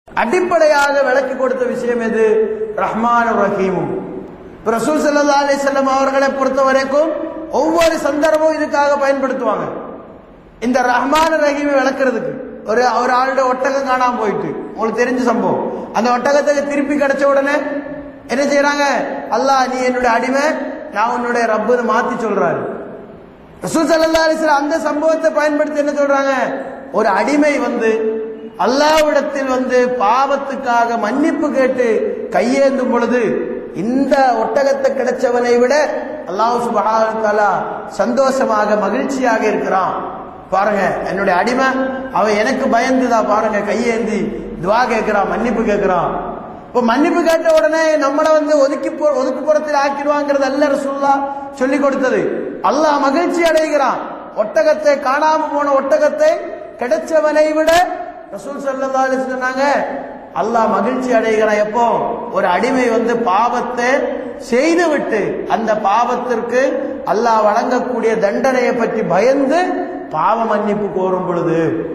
அடிப்படையாக விளக்கி கொடுத்த விஷயம் எது? ரஹ்மானுர் ரஹீமும். ரசூல் ஸல்லல்லாஹு அலைஹி வஸல்லம் அவர்களை பொறுத்த வரைக்கும் ஒவ்வொரு சந்தர்ப்பமும் இதுக்காக பயன்படுத்துவாங்க. இந்த ரஹ்மான் ரஹீமை விளக்குறதுக்கு ஒரு ஆளோட ஒட்டகம் காணாம போயிட்டு, உங்களுக்கு தெரிஞ்ச சம்பவம். அந்த ஒட்டகத்துக்கு திருப்பி கிடைச்ச உடனே என்ன செய்யறாங்க? அல்லாஹ் நீ என்னுடைய அடிமை, நான் உன்னுடைய ரப்புன்னு மாத்தி சொல்றாரு. ரசூல் ஸல்லல்லாஹு அலைஹி வஸல்லம் அந்த சம்பவத்தை பயன்படுத்தி என்ன சொல்றாங்க? ஒரு அடிமை அல்லாஹ்விடத்தில் பாவத்துக்காக மன்னிப்பு கேட்டு கையேந்தும் பொழுது இந்த ஒட்டகத்தை கிடைச்சவனை விட அல்லாஹ் சுப்ஹானஹு வ தஆலா சந்தோஷமாக மகிழ்ச்சியாக இருக்கிறான். பாருங்க, என்னுடைய அடிமை அவன் எனக்கு பயந்துதா பாருங்க, கையேந்தி துவா கேட்கிறான், மன்னிப்பு கேட்கிறான். இப்போ மன்னிப்பு கேட்ட உடனே நம்மளை ஒதுக்குப்புறத்தில் ஆக்கிடுவாங்கிறது அல்ல ரசூலுல்லாஹ் சொல்லி கொடுத்தது. அல்லாஹ் மகிழ்ச்சி அடைகிறான். ஒட்டகத்தை காணாம போன ஒட்டகத்தை கிடைச்சவனை விட ரசூல் ஸல்லல்லாஹு அலைஹி வஸல்லம் சொன்னாங்க அல்லாஹ் மகிழ்ச்சி அடைகிறான். எப்போ ஒரு அடிமை பாவத்தை செய்து விட்டு அந்த பாவத்திற்கு அல்லாஹ் வழங்கக்கூடிய தண்டனையை பற்றி பயந்து பாவ மன்னிப்பு கோரும் பொழுது.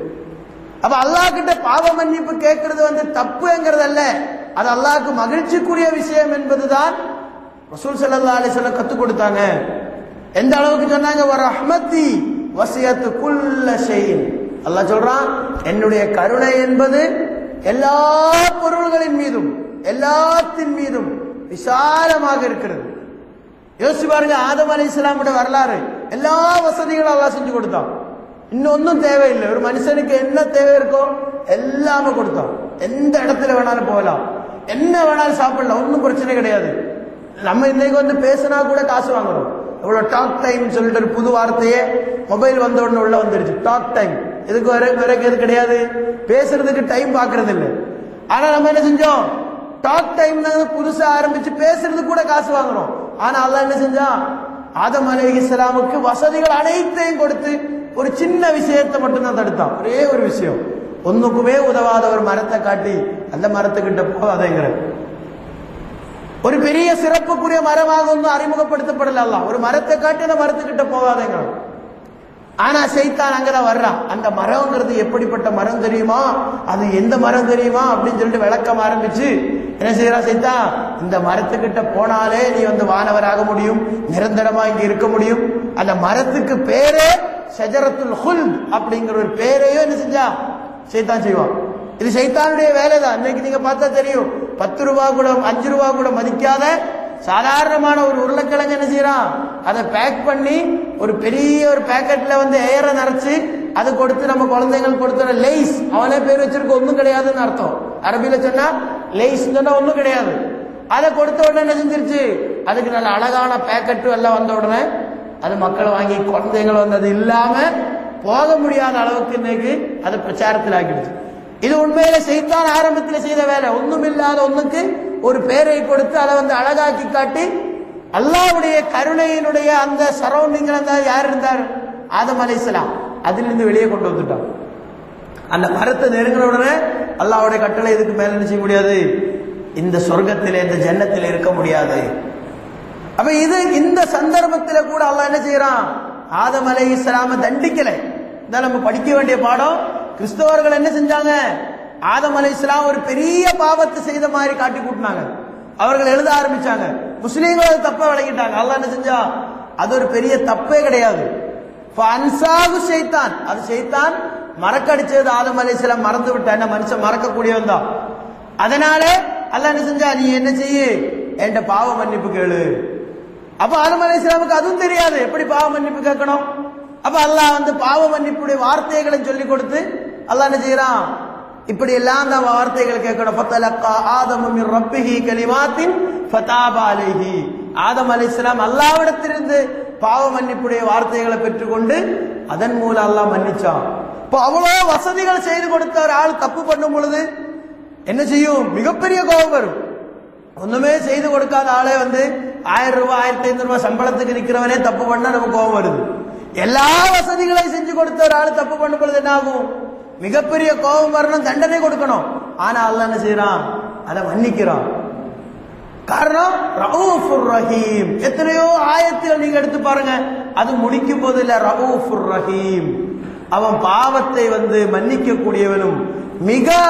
அப்ப அல்லாஹ் கிட்ட பாவ மன்னிப்பு கேட்கறது தப்புங்கிறது அல்ல, அது அல்லாஹ்க்கு மகிழ்ச்சிக்குரிய விஷயம் என்பதுதான் ரசூல் ஸல்லல்லாஹு அலைஹி வஸல்லம் கத்துக் கொடுத்தாங்க. எந்த அளவுக்கு சொன்னாங்க? ரஹ்மத்தி வஸியத்து குல்ல ஷைஇன். அல்லாஹ் சொல்றான், என்னுடைய கருணை என்பது எல்லா பொருள்களின் மீதும் எல்லாத்தின் மீதும் விசாலமாக இருக்கிறது. யோசிச்சு பாருங்க, ஆதம் அலைஹிஸ்ஸலாமுடைய வரலாறு, எல்லா வசதிகளும் அல்லாஹ் செஞ்சு கொடுத்தான். இன்னொன்னும் தேவையில்லை. ஒரு மனுஷனுக்கு என்ன தேவை இருக்கோ எல்லாமே கொடுத்தான். எந்த இடத்துல வேணாலும் போகலாம், என்ன வேணாலும் சாப்பிடலாம், ஒன்னும் பிரச்சனை கிடையாது. நம்ம இன்னைக்கு பேசினா கூட காசு வாங்குறோம். இவ்வளவு டாக் டைம் சொல்லிட்டு ஒரு புது வார்த்தையே மொபைல் வந்த உடனே உள்ள வந்துருச்சு. டாக் டைம் இதுக்கு வரைக்கும் எது கிடையாது, பேசுறதுக்கு டைம் பாக்குறது இல்லை. ஆனா நம்ம என்ன செஞ்சோம்? டாக் டைம் புதுசா ஆரம்பிச்சு பேசுறதுக்கு கூட காசு வாங்குறோம். ஆனா அல்லாஹ் என்ன செஞ்சான்? ஆதம் அலைஹிஸ்ஸலாமுக்கு வசதிகள் அனைத்தையும் கொடுத்து ஒரு சின்ன விஷயத்தை மட்டும்தான் தடுத்தான். ஒரே ஒரு விஷயம், ஒன்னுக்குமே உதவாத ஒரு மரத்தை காட்டி அந்த மரத்துக்கிட்ட போகாதேங்கிற ஒரு பெரிய சிறப்புக்குரிய மரமாக அறிமுகப்படுத்தப்படல. அல்லாஹ் ஒரு மரத்தை காட்டி அந்த மரத்துக்கிட்ட போகாதேங்கிற. ஆனா சைத்தான் அங்கதான் வர்றான். அந்த மரம்ங்கிறது எப்படிப்பட்ட மரம் தெரியுமா, அது எந்த மரம் தெரியுமா அப்படின்னு சொல்லிட்டு விளக்கம் ஆரம்பிச்சு என்ன செய்யறான் சைத்தான்? இந்த மரத்துக்கிட்ட போனாலே நீ வானவராக முடியும், நிரந்தரமா இங்க இருக்க முடியும். அந்த மரத்துக்கு பேரே ஷஜரத்துல் ஹுல்த் அப்படிங்கிற ஒரு பேரையும் என்ன செஞ்சா சைத்தான் செய்வான். இது சைத்தானுடைய வேலை தான். இன்னைக்கு நீங்க பார்த்தா தெரியும், 10 ரூபா கூட 5 ரூபா கூட மதிக்காத சாதாரணமான ஒரு உருளைக்கிழங்கு என்ன செய்யறான்? அதை பேக் பண்ணி ஒரு பெரிய ஒரு பேக்கெட்ல ஏரை நிறைச்சு அதை கொடுத்து நம்ம குழந்தைகள் கொடுத்த லேஸ், அவனே பேர் வச்சிருக்க ஒன்னும் கிடையாதுன்னு அர்த்தம். அரபியில சொன்னா லேஸ் சொன்னா ஒன்னும் கிடையாது. அதை கொடுத்த உடனே என்ன செஞ்சிருச்சு? அதுக்கு நல்ல அழகான பேக்கெட்டு எல்லாம் வந்த உடனே அது மக்கள் வாங்கி குழந்தைகள் அது இல்லாம போக முடியாத அளவுக்கு இன்னைக்கு அது பிரச்சாரத்தில் ஆக்கிடுச்சு. இது உண்மையில சைத்தான் ஆரம்பத்தில் செய்த வேலை. ஒன்னும் இல்லாத ஒண்ணுக்கு ஒரு பேரை கொடுத்து அதை அழகாக்கி காட்டி அல்லாஹ்வுடைய கருணையினுடைய அந்த சரௌண்டிங்ல யார் இருந்தார்? ஆதம் அலைஹிஸ்ஸலாம். அதிலிருந்து வெளியே கொண்டு வந்துட்டான். அந்த மரத்தை நெருங்கின உடனே அல்லாஹ்வுடைய கட்டளை இதுக்கு மேல என்ன செய்ய முடியாது, இந்த சொர்க்கத்திலே இந்த ஜன்னத்திலே இருக்க முடியாது. அப்ப இது இந்த சந்தர்ப்பத்தில் கூட அல்லாஹ் என்ன செய்யறான்? ஆதம் அலைஹிஸ்ஸலாமை தண்டிக்கலை. இதான் நம்ம படிக்க வேண்டிய பாடம். கிறிஸ்தவர்கள் என்ன செஞ்சாங்க? ஆதம் அலைஹிஸ்ஸலாம் ஒரு பெரிய பாவத்தை செய்த மாதிரி காட்டி கூட்டினாங்க. அவர்கள் எழுத ஆரம்பிச்சாங்க. முஸ்லீம்கள் அது தப்பா விளங்கிட்டாங்க. அல்லாஹ் என்ன செஞ்சா? அது ஒரு பெரிய தப்பே கிடையாது. ஷைத்தான், அது ஷைத்தான் மறக்கடிச்சது. ஆதம் அலைஹிஸ்ஸலாம் மறந்து விட்டான். என்ன மனுஷன் மறக்கக்கூடியவன் தான். அதனால அல்லாஹ் என்ன செஞ்சா? நீ என்ன செய்ய, என்கிட்ட பாவ மன்னிப்பு கேளு. அப்ப ஆதம் அலைஹிஸ்ஸலாமுக்கு அதுவும் தெரியாது எப்படி பாவ மன்னிப்பு கேட்கணும். அப்ப அல்லாஹ் பாவ மன்னிப்புடைய வார்த்தைகளை சொல்லி கொடுத்து அல்லாஹ் என்ன செய்யறான்? இப்படி எல்லாம் அந்த வார்த்தைகள் கேட்கணும். ஃபதலக்கா ஆதமு மின் ரப்பிஹி கலிமாத்தின் ஃபதாப அலைஹி. ஆதம் அலைஹிஸ்ஸலாம் அல்லாஹ்விடத்திலிருந்து பாவ மன்னிப்புடைய வார்த்தைகளை பெற்றுக்கொண்டு அதன் மூலம் அல்லாஹ் மன்னிச்சான். இப்போ அவ்வளவு வசதிகள் செய்து கொடுத்த ஒரு ஆள் தப்பு பண்ணும் பொழுது என்ன செய்யும்? மிகப்பெரிய கோபம் வரும். ஒண்ணுமே செய்து கொடுக்காத ஆளே 1000 ரூபாய் 1500 ரூபாய் சம்பளத்துக்கு நிற்கிறவனே தப்பு பண்ணா நமக்கு கோபம் வருது. எல்லா வசதிகளையும் செஞ்சு கொடுத்த ஒரு ஆள் தப்பு பண்ணும் பொழுது என்ன ஆகும்? மிகப்பெரிய கோபம் வரணும், தண்டனை கொடுக்கணும். ஆனா அல்லாஹ் என்ன செய்யறான்? அதை மன்னிக்கிறான். காரணம் ரഊஃபுர் ரஹீம். எத்தனையோ ஆயத்தில் நீங்க எடுத்து பாருங்க, அது முடிக்கும் போது இல்ல ரഊஃபுர் ரஹீம். அவன் பாவத்தை மன்னிக்க கூடியவனும் மிக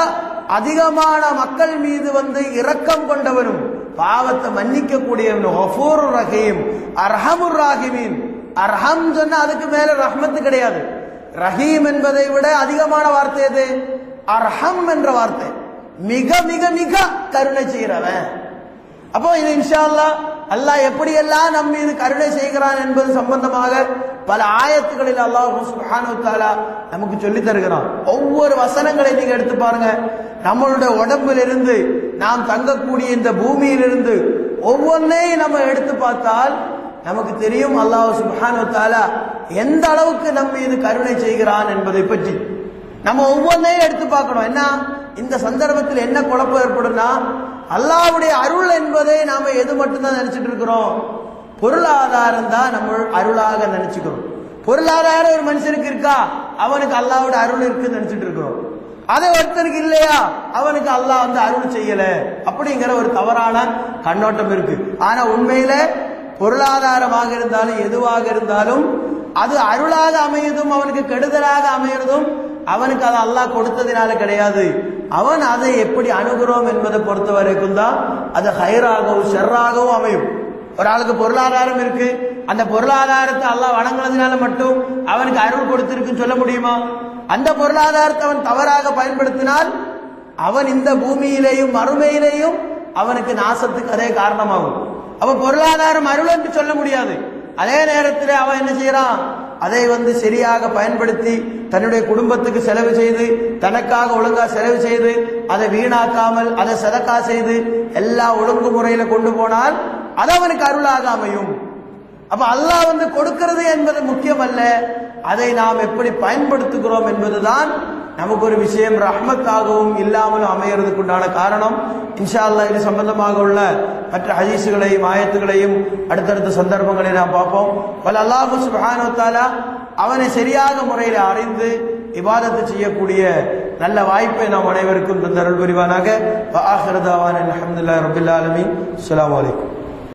அதிகமான மக்கள் மீது இரக்கம் கொண்டவனும் பாவத்தை மன்னிக்க கூடியவனும் கஃபூருர் ரஹீம் அர்ஹமுர் ராஹிமீன். அர்ஹம் சொன்னா அதுக்கு மேல ரஹ்மத்து கிடையாது. ரஹீம் என்பதை விட அதிகமான வார்த்தை எது? அர்ஹம் என்ற வார்த்தை. மிக மிக மிக கருணை செய்கிறவன். அப்போ இது இன்ஷா அல்லாஹ் அல்லாஹ் எப்படியெல்லாம் நம் மீது கருணை செய்கிறான் என்பது சம்பந்தமாக பல ஆயத்துகளில் அல்லாஹ் சுப்ஹானஹு வ தஆலா நமக்கு சொல்லி தருகிறான். ஒவ்வொரு வசனங்களை நீங்க எடுத்து பாருங்க. நம்மளுடைய உடம்பிலிருந்து நாம் தங்கக்கூடிய இந்த பூமியிலிருந்து ஒவ்வொன்றையும் நம்ம எடுத்து பார்த்தால் நமக்கு தெரியும் அல்லாஹ் சுப்ஹானஹு வ தஆலா எந்த அளவுக்கு நம் மீது கருணை செய்கிறான் என்பதை பற்றி. நம்ம ஒவ்வொன்றையும் எடுத்து பார்க்கணும். என்ன இந்த சந்தர்ப்பத்தில் என்ன குழப்பம் ஏற்படும்னா, அல்லாஹ்வுடைய அருள் என்பதை நாம எது மட்டும்தான் நினைச்சிட்டு இருக்கிறோம்? பொருளாதாரம் தான் நம்ம அருளாக நினைச்சுக்கிறோம். பொருளாதாரம் ஒரு மனுஷனுக்கு இருக்கா, அவனுக்கு அல்லாஹ்வுடைய அருள் இருக்குன்னு நினைச்சிட்டு இருக்கிறோம். அதை ஒருத்தருக்கு இல்லையா, அவனுக்கு அல்லாஹ் அருள் செய்யல அப்படிங்கிற ஒரு தவறான கண்ணோட்டம் இருக்கு. ஆனா உண்மையில பொருளாதாரமாக இருந்தாலும் எதுவாக இருந்தாலும் அது அருளாக அமையதும் அவனுக்கு கெடுதலாக அமையறதும் அவனுக்கு அதை அல்லாஹ் கொடுத்ததினால கிடையாது. அவன் அதை எப்படி அணுகிறோம் என்பதை பொறுத்த வரைக்கும் தான் அது ஹைராகவும் ஷர்ராகவும் அமையும். ஒரு ஆளுக்கு பொருளாதாரம் இருக்கு, அந்த பொருளாதாரத்தை அல்லாஹ் வணங்கினதுனால மட்டும் அவனுக்கு அருள் கொடுத்திருக்குன்னு சொல்ல முடியுமா? அந்த பொருளாதாரத்தை அவன் தவறாக பயன்படுத்தினால் அவன் இந்த பூமியிலேயும் மறுமையிலேயும் அவனுக்கு நாசத்துக்கு அதே காரணமாகும். அவ பொருளாதாரம் அருள் என்று சொல்ல முடியாது. அதே நேரத்தில் அவன் என்ன செய்யறான்? அதை சரியாக பயன்படுத்தி தன்னுடைய குடும்பத்துக்கு செலவு செய்து, தனக்காக ஒழுங்கா செலவு செய்து, அதை வீணாக்காமல் அதை சதக்கா செய்து எல்லா ஒழுங்குமுறையில கொண்டு போனால் அது அவனுக்கு அருளாக அமையும். அப்ப அல்லாஹ் கொடுக்கிறது என்பது முக்கியம் அல்ல, அதை நாம் எப்படி பயன்படுத்துகிறோம் என்பதுதான் நமக்கு ஒரு விஷயம் ரஹ்மத்தாகவும் இல்லாமலும் அமையறதுக்குண்டான காரணம். இன்ஷா அல்லாஹ் இது சம்பந்தமாக உள்ள மற்ற ஹதீஸுகளையும் ஆயத்துகளையும் அடுத்தடுத்த சந்தர்ப்பங்களை நாம் பார்ப்போம். வல்ல அல்லாஹ் சுப்ஹானஹு வ தஆலா அவனை சரியாக முறையில் அறிந்து இபாதத்து செய்யக்கூடிய நல்ல வாய்ப்பை நாம் அனைவருக்கும் தந்தருள் புரிவானாக. வ ஆகிரு தஅவானா அல்ஹம்துலில்லாஹி ரப்பில் ஆலமீன். அஸ்ஸலாமு அலைக்கும்.